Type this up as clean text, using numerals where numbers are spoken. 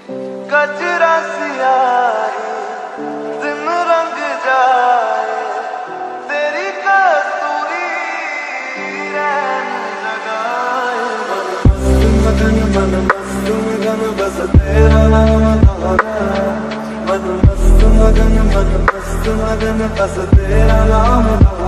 कचरा सियाही दिन रंग जाए, तेरी कसूरी रैन लगाए। मन मस्त मगन बस तेरा नाम दोहरा, मन मस्त मगन बस तेरा नाम दोहरा।